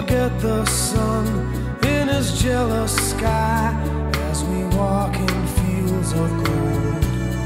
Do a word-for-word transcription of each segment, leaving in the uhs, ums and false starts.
forget the sun in his jealous sky as we walk in fields of gold.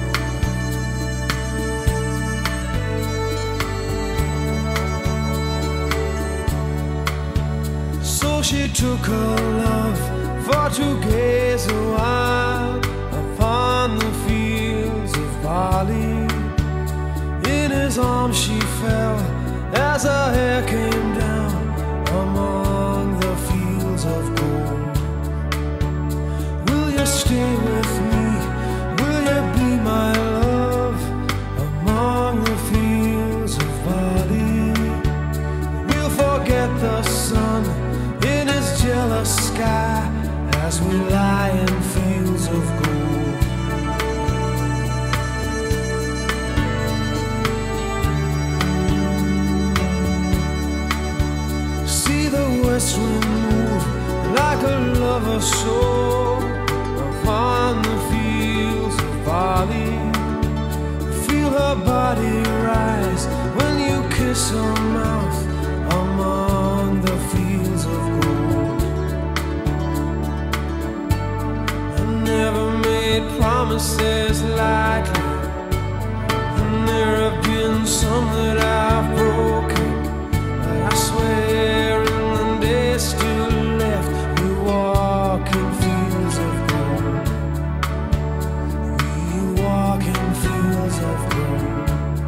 So she took her love for to gaze a while upon the fields of barley. In his arms she fell as her hair came down among the fields of gold. Will you stay with me? Will you be my love among the fields of barley? We'll forget the sun in his jealous sky as we lie in fields of gold. West wind move like a lover's soul upon the fields of barley. Feel her body rise when you kiss her mouth among the fields of gold. I never made promises lightly, and there have been some that I've broken, but I swear still left, we walk in fields of gold. We walk in fields of gold.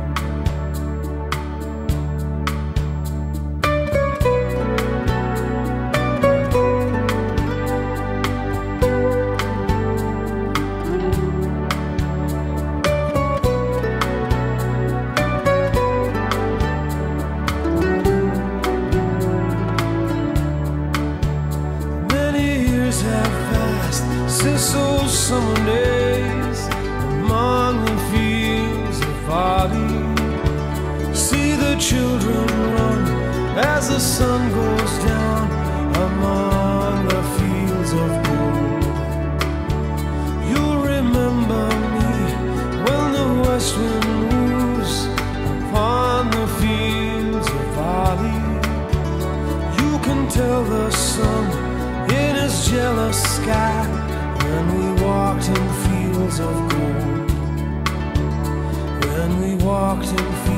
Since those summer days among the fields of barley, see the children run as the sun goes down among the fields of gold. You'll remember me when the west wind moves upon the fields of barley. You can tell the sun in his jealous sky when we walked in fields of gold. When we walked in fields